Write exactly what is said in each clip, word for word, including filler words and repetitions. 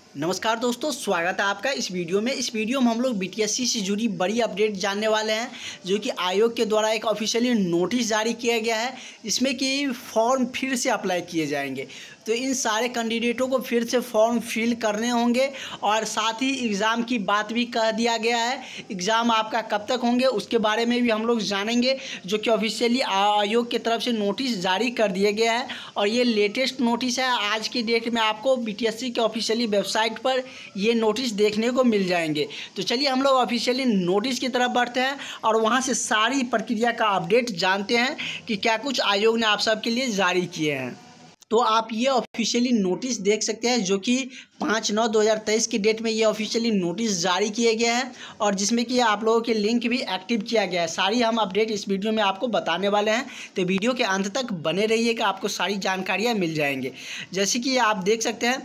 नमस्कार दोस्तों, स्वागत है आपका इस वीडियो में। इस वीडियो में हम लोग बीटीएससी से जुड़ी बड़ी अपडेट जानने वाले हैं, जो कि आयोग के द्वारा एक ऑफिशियली नोटिस जारी किया गया है। इसमें कि फॉर्म फिर से अप्लाई किए जाएंगे, तो इन सारे कैंडिडेटों को फिर से फॉर्म फिल करने होंगे। और साथ ही एग्ज़ाम की बात भी कह दिया गया है। एग्ज़ाम आपका कब तक होंगे उसके बारे में भी हम लोग जानेंगे, जो कि ऑफिशियली आयोग की तरफ से नोटिस जारी कर दिया गया है। और ये लेटेस्ट नोटिस है, आज की डेट में आपको बीटीएससी के ऑफिशियली वेबसाइट पर ये नोटिस देखने को मिल जाएंगे। तो चलिए हम लोग ऑफिशियली नोटिस की तरफ बढ़ते हैं और वहाँ से सारी प्रक्रिया का अपडेट जानते हैं कि क्या कुछ आयोग ने आप सबके लिए जारी किए हैं। तो आप ये ऑफिशियली नोटिस देख सकते हैं, जो कि पाँच नौ दो हज़ार तेईस की डेट में ये ऑफिशियली नोटिस जारी किए गए हैं, और जिसमें कि आप लोगों के लिंक भी एक्टिव किया गया है। सारी हम अपडेट इस वीडियो में आपको बताने वाले हैं, तो वीडियो के अंत तक बने रहिएगा, आपको सारी जानकारियाँ मिल जाएंगे। जैसे कि आप देख सकते हैं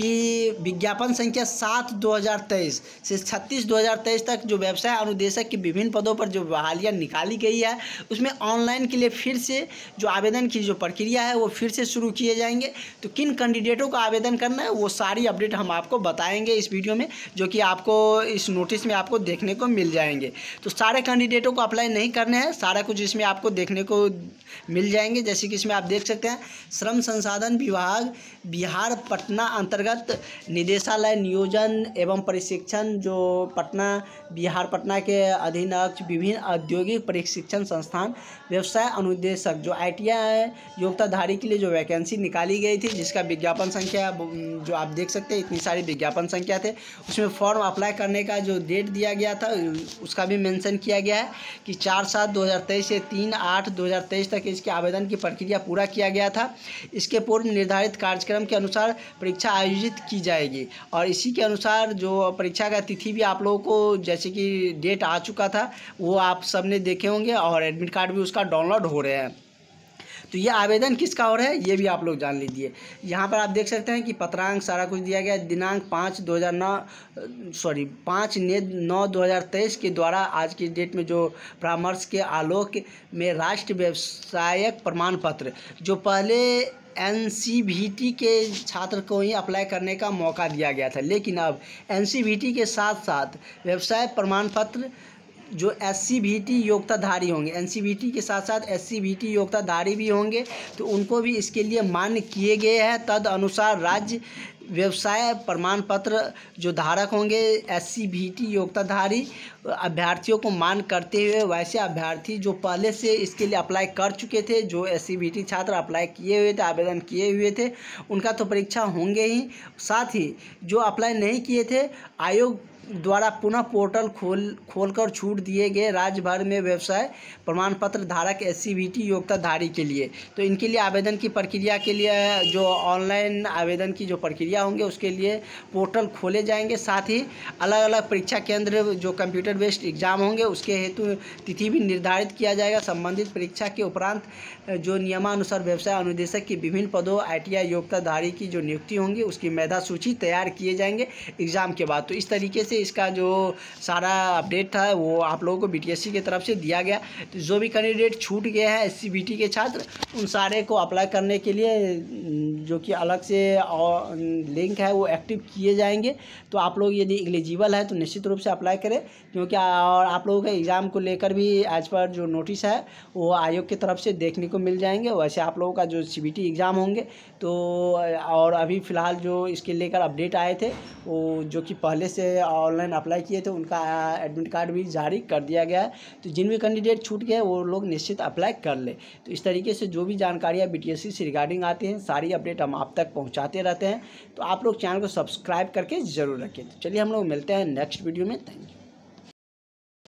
कि विज्ञापन संख्या सात दो हज़ार तेईस से छत्तीस दो हज़ार तेईस तक जो व्यवसाय अनुदेशक के विभिन्न पदों पर जो बहालियाँ निकाली गई है, उसमें ऑनलाइन के लिए फिर से जो आवेदन की जो प्रक्रिया है वो फिर से शुरू किए जाएंगे। तो किन कैंडिडेटों को आवेदन करना है वो सारी अपडेट हम आपको बताएंगे इस वीडियो में, जो कि आपको इस नोटिस में आपको देखने को मिल जाएंगे। तो सारे कैंडिडेटों को अप्लाई नहीं करने हैं, सारा कुछ इसमें आपको देखने को मिल जाएंगे। जैसे कि इसमें आप देख सकते हैं, श्रम संसाधन विभाग बिहार पटना अंतर्गत निदेशालय नियोजन एवं प्रशिक्षण, जो पटना बिहार पटना के अधीनस्थ विभिन्न औद्योगिक प्रशिक्षण संस्थान व्यवसाय अनुदेशक जो आईटीआई योग्यताधारी के लिए जो वैकेंसी निकाली गई थी, जिसका विज्ञापन संख्या जो आप देख सकते हैं, इतनी सारी विज्ञापन संख्या थे। उसमें फॉर्म अप्लाई करने का जो डेट दिया गया था उसका भी मेंशन किया गया है कि चार सात दो हज़ार तेईस से तीन आठ दो हज़ार तेईस तक इसके आवेदन की प्रक्रिया पूरा किया गया था। इसके पूर्व निर्धारित कार्यक्रम के अनुसार परीक्षा आयोजित की जाएगी, और इसी के अनुसार जो परीक्षा का तिथि भी आप लोगों को जैसे कि डेट आ चुका था वो आप सब ने देखे होंगे, और एडमिट कार्ड भी उसका डाउनलोड हो रहे हैं। तो ये आवेदन किसका हो रहा है ये भी आप लोग जान लीजिए। यहाँ पर आप देख सकते हैं कि पत्रांक सारा कुछ दिया गया है। दिनांक पाँच दो हज़ार नौ सॉरी पाँच नौ दो हज़ार तेईस के द्वारा आज की डेट में जो परामर्श के आलोक में राष्ट्रीय व्यवसायक प्रमाण पत्र, जो पहले एनसीवीटी के छात्र को ही अप्लाई करने का मौका दिया गया था, लेकिन अब एनसीवीटी के साथ साथ व्यवसाय प्रमाण पत्र जो एससीवीटी योग्यताधारी होंगे, एनसीवीटी के साथ साथ एससीवीटी योग्यताधारी भी होंगे, तो उनको भी इसके लिए मान्य किए गए हैं। तद अनुसार राज्य व्यवसाय प्रमाण पत्र जो धारक होंगे एससीवीटी योग्यताधारी अभ्यर्थियों को मान करते हुए वैसे अभ्यर्थी जो पहले से इसके लिए अप्लाई कर चुके थे, जो एससीवीटी छात्र अप्लाई किए हुए थे, आवेदन किए हुए थे, उनका तो परीक्षा होंगे ही। साथ ही जो अप्लाई नहीं किए थे, आयोग द्वारा पुनः पोर्टल खोल खोलकर छूट दिए गए राज्य भर में व्यवसाय प्रमाण पत्र धारक एससीवीटी योग्यताधारी के लिए। तो इनके लिए आवेदन की प्रक्रिया के लिए जो ऑनलाइन आवेदन की जो प्रक्रिया होंगे उसके लिए पोर्टल खोले जाएंगे। साथ ही अलग अलग परीक्षा केंद्र जो कंप्यूटर बेस्ड एग्जाम होंगे उसके हेतु तिथि भी निर्धारित किया जाएगा। संबंधित परीक्षा के उपरांत जो नियमानुसार व्यवसाय अनुदेशक की विभिन्न पदों आईटीआई योग्यताधारी की जो नियुक्ति होंगी उसकी मेधा सूची तैयार किए जाएंगे एग्ज़ाम के बाद। तो इस तरीके से इसका जो सारा अपडेट था वो आप लोगों को बीटीएससी की तरफ से दिया गया। तो जो भी कैंडिडेट छूट गए हैं एससीवीटी के छात्र, उन सारे को अप्लाई करने के लिए जो कि अलग से लिंक है वो एक्टिव किए जाएंगे। तो आप लोग यदि एलिजिबल है तो निश्चित रूप से अप्लाई करें, क्योंकि और आप लोगों के एग्ज़ाम को लेकर भी एज पर जो नोटिस है वो आयोग की तरफ से देखने को मिल जाएंगे। वैसे आप लोगों का जो सीबीटी एग्ज़ाम होंगे तो और अभी फ़िलहाल जो इसके लेकर अपडेट आए थे वो जो कि पहले से ऑनलाइन अप्लाई किए थे उनका एडमिट कार्ड भी जारी कर दिया गया है। तो जिन भी कैंडिडेट छूट गए वो लोग निश्चित अप्लाई कर ले। तो इस तरीके से जो भी जानकारियाँ बीटीएससी से रिगार्डिंग आती हैं सारी अपडेट हम आप तक पहुँचाते रहते हैं। तो आप लोग चैनल को सब्सक्राइब करके ज़रूर रखें। तो चलिए हम लोग मिलते हैं नेक्स्ट वीडियो में। Thank you.